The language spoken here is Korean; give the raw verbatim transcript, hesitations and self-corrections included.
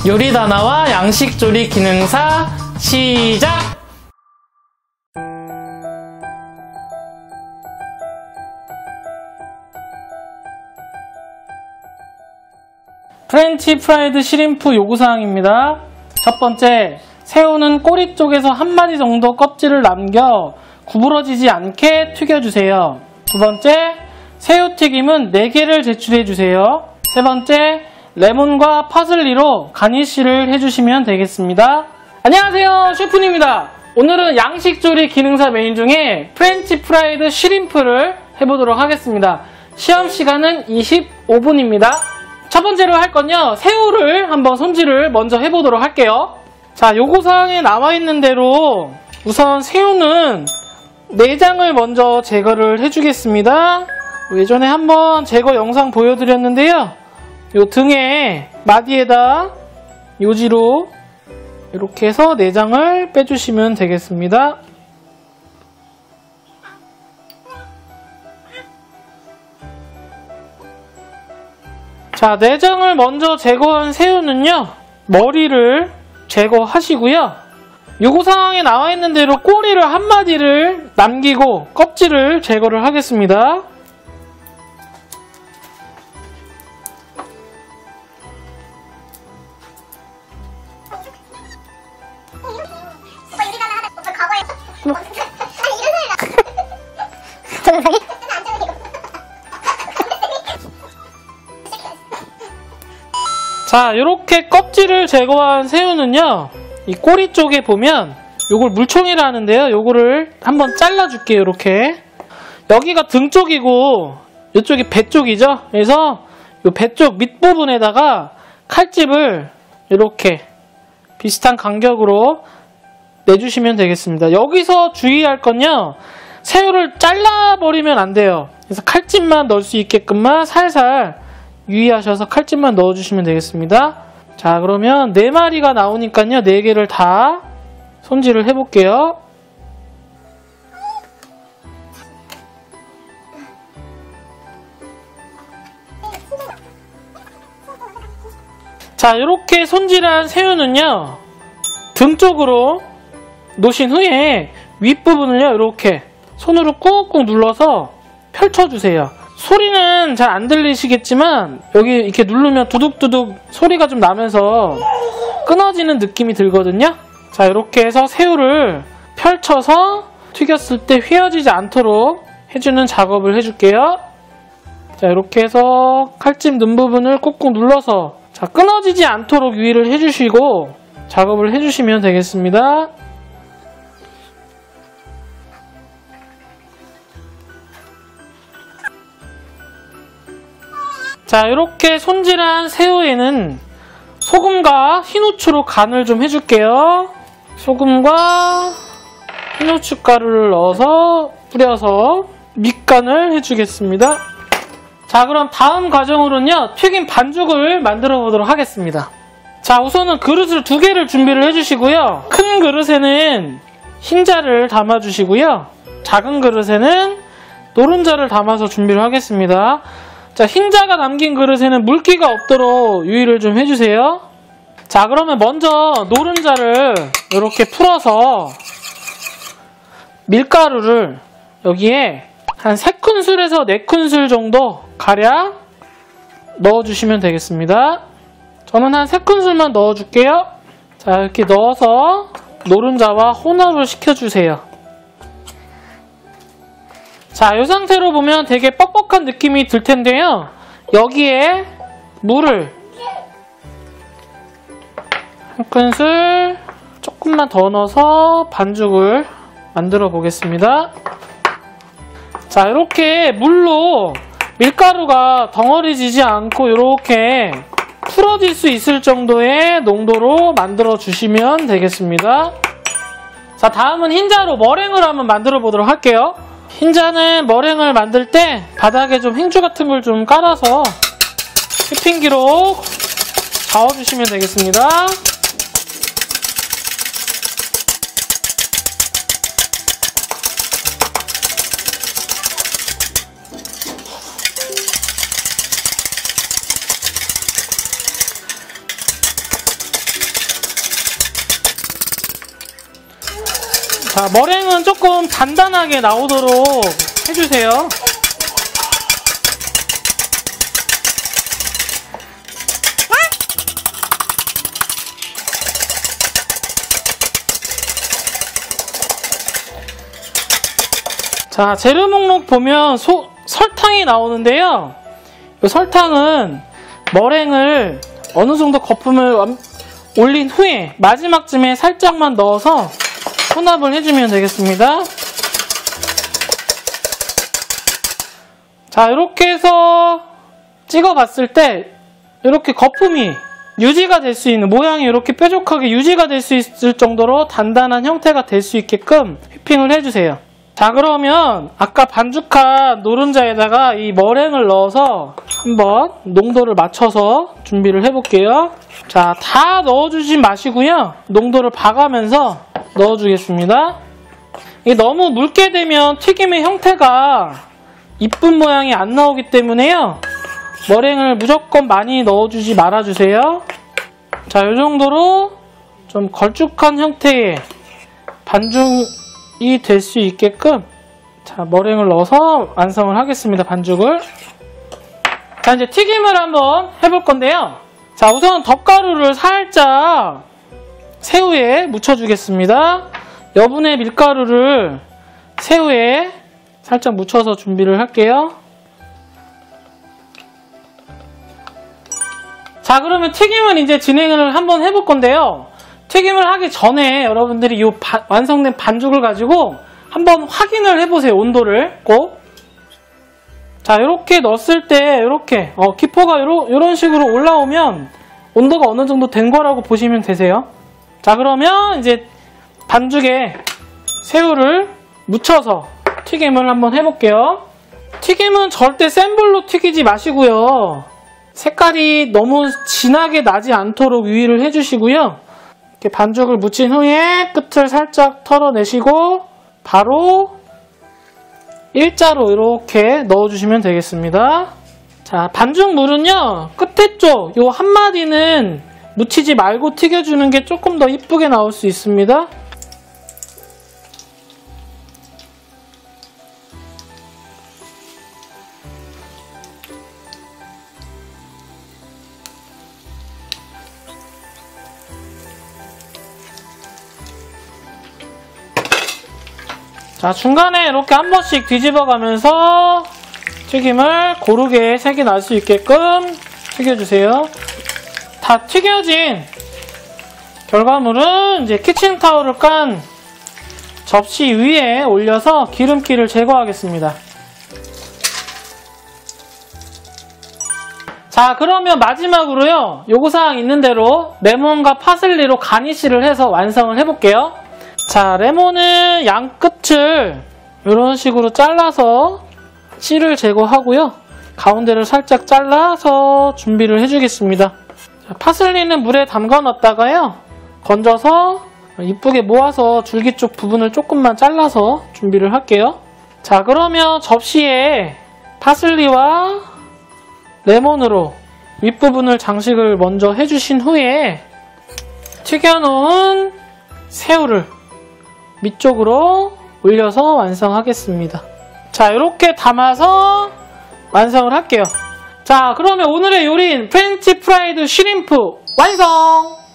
요리다나와 양식조리 기능사 시작! 프렌치 프라이드 시림프 요구사항입니다. 첫 번째, 새우는 꼬리 쪽에서 한 마디 정도 껍질을 남겨 구부러지지 않게 튀겨주세요. 두 번째, 새우튀김은 네 개를 제출해주세요. 세 번째, 레몬과 파슬리로 가니쉬를 해주시면 되겠습니다. 안녕하세요, 셰프님입니다. 오늘은 양식조리 기능사 메인 중에 프렌치 프라이드 시림프를 해보도록 하겠습니다. 시험시간은 이십오 분입니다. 첫 번째로 할 건요, 새우를 한번 손질을 먼저 해보도록 할게요. 자, 요구사항에 나와있는 대로 우선 새우는 내장을 먼저 제거를 해주겠습니다. 예전에 한번 제거 영상 보여드렸는데요, 요 등에 마디에다 요지로 이렇게 해서 내장을 빼주시면 되겠습니다. 자, 내장을 먼저 제거한 새우는요, 머리를 제거하시고요, 요구사항에 나와있는 대로 꼬리를 한 마디를 남기고 껍질을 제거를 하겠습니다. 자, 이렇게 껍질을 제거한 새우는요, 이 꼬리 쪽에 보면 요걸 물총이라 하는데요, 요거를 한번 잘라줄게요. 이렇게 여기가 등 쪽이고 이쪽이 배 쪽이죠. 그래서 요 배 쪽 밑부분에다가 칼집을 이렇게 비슷한 간격으로 내주시면 되겠습니다. 여기서 주의할 건요, 새우를 잘라버리면 안 돼요. 그래서 칼집만 넣을 수 있게끔만 살살 유의하셔서 칼집만 넣어주시면 되겠습니다. 자, 그러면 네 마리가 나오니까요, 네 개를 다 손질을 해볼게요. 자, 이렇게 손질한 새우는요, 등 쪽으로 놓으신 후에 윗부분을요, 이렇게 손으로 꾹꾹 눌러서 펼쳐주세요. 소리는 잘 안 들리시겠지만 여기 이렇게 누르면 두둑두둑 소리가 좀 나면서 끊어지는 느낌이 들거든요. 자, 이렇게 해서 새우를 펼쳐서 튀겼을 때 휘어지지 않도록 해주는 작업을 해줄게요. 자, 이렇게 해서 칼집 넣은 부분을 꾹꾹 눌러서, 자, 끊어지지 않도록 유의를 해주시고 작업을 해주시면 되겠습니다. 자, 이렇게 손질한 새우에는 소금과 흰후추로 간을 좀 해줄게요. 소금과 흰후춧가루를 넣어서 뿌려서 밑간을 해주겠습니다. 자, 그럼 다음 과정으로는요, 튀김 반죽을 만들어 보도록 하겠습니다. 자, 우선은 그릇을 두 개를 준비를 해주시고요, 큰 그릇에는 흰자를 담아주시고요, 작은 그릇에는 노른자를 담아서 준비를 하겠습니다. 자, 흰자가 담긴 그릇에는 물기가 없도록 유의를 좀 해주세요. 자, 그러면 먼저 노른자를 이렇게 풀어서 밀가루를 여기에 한 세 큰술에서 네 큰술 정도 가량 넣어주시면 되겠습니다. 저는 한 세 큰술만 넣어줄게요. 자, 이렇게 넣어서 노른자와 혼합을 시켜주세요. 자, 이 상태로 보면 되게 뻑뻑한 느낌이 들 텐데요, 여기에 물을 한 큰술 조금만 더 넣어서 반죽을 만들어 보겠습니다. 자, 이렇게 물로 밀가루가 덩어리지지 않고 이렇게 풀어질 수 있을 정도의 농도로 만들어 주시면 되겠습니다. 자, 다음은 흰자로 머랭을 한번 만들어 보도록 할게요. 흰자는 머랭을 만들 때 바닥에 좀 행주 같은 걸 좀 깔아서 휘핑기로 저어주시면 되겠습니다. 자, 머랭은 조금 단단하게 나오도록 해주세요. 자, 재료 목록 보면 소, 설탕이 나오는데요. 이 설탕은 머랭을 어느 정도 거품을 올린 후에 마지막쯤에 살짝만 넣어서 혼합을 해주면 되겠습니다. 자, 이렇게 해서 찍어봤을 때 이렇게 거품이 유지가 될 수 있는, 모양이 이렇게 뾰족하게 유지가 될 수 있을 정도로 단단한 형태가 될 수 있게끔 휘핑을 해주세요. 자, 그러면 아까 반죽한 노른자에다가 이 머랭을 넣어서 한번 농도를 맞춰서 준비를 해볼게요. 자, 다 넣어주지 마시고요. 농도를 봐가면서 넣어주겠습니다. 이게 너무 묽게 되면 튀김의 형태가 이쁜 모양이 안 나오기 때문에요. 머랭을 무조건 많이 넣어주지 말아주세요. 자, 이 정도로 좀 걸쭉한 형태의 반죽이 될 수 있게끔 자, 머랭을 넣어서 완성을 하겠습니다. 반죽을. 자, 이제 튀김을 한번 해볼 건데요. 자, 우선 덧가루를 살짝 새우에 묻혀주겠습니다. 여분의 밀가루를 새우에 살짝 묻혀서 준비를 할게요. 자, 그러면 튀김을 이제 진행을 한번 해볼 건데요. 튀김을 하기 전에 여러분들이 이 완성된 반죽을 가지고 한번 확인을 해보세요. 온도를 꼭. 자, 이렇게 넣었을 때 이렇게 어, 기포가 요러, 이런 식으로 올라오면 온도가 어느 정도 된 거라고 보시면 되세요. 자, 그러면 이제 반죽에 새우를 묻혀서 튀김을 한번 해볼게요. 튀김은 절대 센 불로 튀기지 마시고요. 색깔이 너무 진하게 나지 않도록 유의를 해주시고요. 이렇게 반죽을 묻힌 후에 끝을 살짝 털어내시고 바로 일자로 이렇게 넣어주시면 되겠습니다. 자, 반죽물은요, 끝에 쪽 요 한마디는 묻히지 말고 튀겨주는 게 조금 더 이쁘게 나올 수 있습니다. 자, 중간에 이렇게 한 번씩 뒤집어 가면서 튀김을 고르게 색이 날 수 있게끔 튀겨주세요. 다 튀겨진 결과물은 이제 키친타올을 깐 접시 위에 올려서 기름기를 제거하겠습니다. 자, 그러면 마지막으로요, 요구사항 있는 대로 레몬과 파슬리로 가니쉬를 해서 완성을 해볼게요. 자, 레몬은 양 끝을 이런 식으로 잘라서 씨를 제거하고요. 가운데를 살짝 잘라서 준비를 해주겠습니다. 자, 파슬리는 물에 담가 놨다가요, 건져서 이쁘게 모아서 줄기 쪽 부분을 조금만 잘라서 준비를 할게요. 자, 그러면 접시에 파슬리와 레몬으로 윗부분을 장식을 먼저 해주신 후에 튀겨놓은 새우를 밑쪽으로 올려서 완성하겠습니다. 자, 이렇게 담아서 완성을 할게요. 자, 그러면 오늘의 요리인 프렌치 프라이드 슈림프 완성!